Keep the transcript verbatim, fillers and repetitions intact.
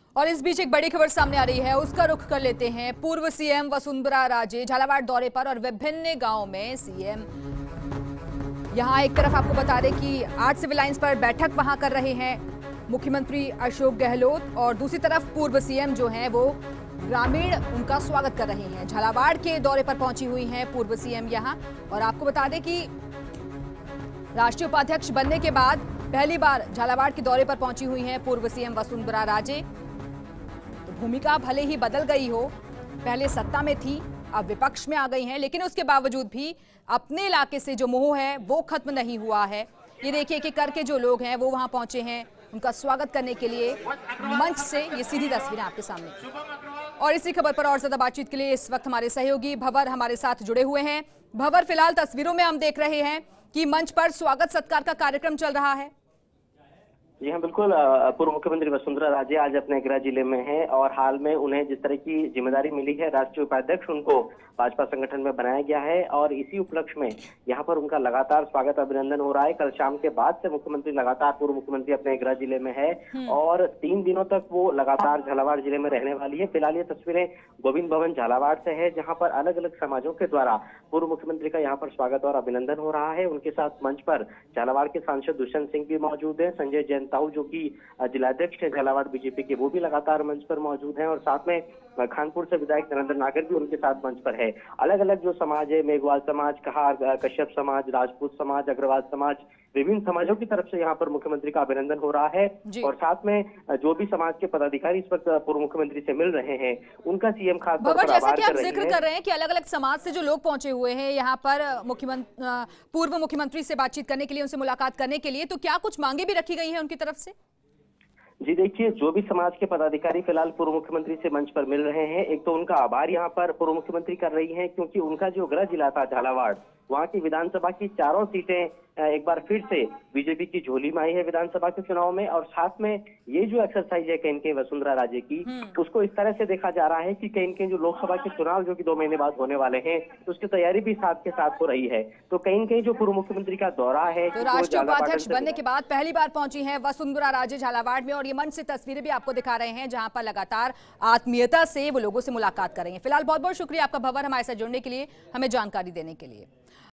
और इस बीच एक बड़ी खबर सामने आ रही है, उसका रुख कर लेते हैं। पूर्व सीएम वसुंधरा राजे झालावाड़ दौरे पर और विभिन्न गांवों में सीएम यहां एक तरफ आपको बता दें कि आठ सिविल लाइंस पर बैठक वहां कर रहे हैं मुख्यमंत्री अशोक गहलोत, और दूसरी तरफ पूर्व सीएम जो हैं वो ग्रामीण उनका स्वागत कर रहे हैं। झालावाड़ के दौरे पर पहुंची हुई हैं पूर्व सीएम यहां, और आपको बता दें कि राष्ट्रीय उपाध्यक्ष बनने के बाद पहली बार झालावाड़ के दौरे पर पहुंची हुई हैं पूर्व सीएम वसुंधरा राजे। तो भूमिका भले ही बदल गई हो, पहले सत्ता में थी, अब विपक्ष में आ गई हैं, लेकिन उसके बावजूद भी अपने इलाके से जो मोह है वो खत्म नहीं हुआ है। ये देखिए कि करके जो लोग हैं वो वहां पहुंचे हैं उनका स्वागत करने के लिए मंच से। ये सीधी तस्वीरें आपके सामने। और इसी खबर पर और ज्यादा बातचीत के लिए इस वक्त हमारे सहयोगी भंवर हमारे साथ जुड़े हुए हैं। भंवर, फिलहाल तस्वीरों में हम देख रहे हैं कि मंच पर स्वागत सत्कार का कार्यक्रम चल रहा है। जी हाँ, बिल्कुल। पूर्व मुख्यमंत्री वसुंधरा राजे आज अपने गृह जिले में हैं और हाल में उन्हें जिस तरह की जिम्मेदारी मिली है, राष्ट्रीय उपाध्यक्ष उनको भाजपा संगठन में बनाया गया है और इसी उपलक्ष्य में यहाँ पर उनका लगातार स्वागत अभिनंदन हो रहा है। कल शाम के बाद से मुख्यमंत्री लगातार पूर्व मुख्यमंत्री अपने गृह जिले में है और तीन दिनों तक वो लगातार झालावाड़ जिले में रहने वाली है। फिलहाल ये तस्वीरें गोविंद भवन झालावाड़ से है, जहाँ पर अलग अलग समाजों के द्वारा पूर्व मुख्यमंत्री का यहाँ पर स्वागत और अभिनंदन हो रहा है। उनके साथ मंच पर झालावाड़ के सांसद दुष्यंत सिंह भी मौजूद है, संजय जैन ताऊ जो कि जिलाध्यक्ष है झालावाड़ बीजेपी के, वो भी लगातार मंच पर मौजूद हैं, और साथ में खानपुर से विधायक नरेंद्र नागर भी उनके साथ मंच पर है। अलग अलग जो समाज है, मेघवाल समाज, कहार, कश्यप समाज, राजपूत समाज, अग्रवाल समाज, विभिन्न समाजों की तरफ से यहाँ पर मुख्यमंत्री का अभिनंदन हो रहा है। और साथ में जो भी समाज के पदाधिकारी इस वक्त पूर्व मुख्यमंत्री से मिल रहे हैं उनका सीएम खास तौर पर आभार कर रहे हैं। जिक्र कर रहे हैं कि अलग अलग समाज से जो लोग पहुंचे हुए हैं यहाँ पर मुख्यमंत्री पूर्व मुख्यमंत्री से बातचीत करने के लिए, उनसे मुलाकात करने के लिए, तो क्या कुछ मांगे भी रखी गई है उनकी तरफ से? जी देखिए, जो भी समाज के पदाधिकारी फिलहाल पूर्व मुख्यमंत्री से मंच पर मिल रहे हैं, एक तो उनका आभार यहाँ पर पूर्व मुख्यमंत्री कर रही हैं, क्योंकि उनका जो गृह जिला था झालावाड़, वहाँ की विधानसभा की चारों सीटें एक बार फिर से बीजेपी की झोली में आई है विधानसभा के चुनाव में। और साथ में ये जो एक्सरसाइज है कहीं न कहीं वसुंधरा राजे की, उसको इस तरह से देखा जा रहा है कि कहीं न कहीं जो लोकसभा के चुनाव जो कि दो महीने बाद होने वाले हैं, तो उसकी तैयारी भी साथ के साथ हो रही है। तो कहीं न कहीं जो पूर्व मुख्यमंत्री का दौरा है, तो राष्ट्रीय उपाध्यक्ष बनने के बाद पहली बार पहुंची है वसुंधरा राजे झालावाड़ में, और ये मंच से तस्वीरें भी आपको दिखा रहे हैं जहां पर लगातार आत्मीयता से वो लोगों से मुलाकात कर रहे हैं। फिलहाल बहुत बहुत शुक्रिया आपका भंवर, हमारे साथ जुड़ने के लिए, हमें जानकारी देने के लिए।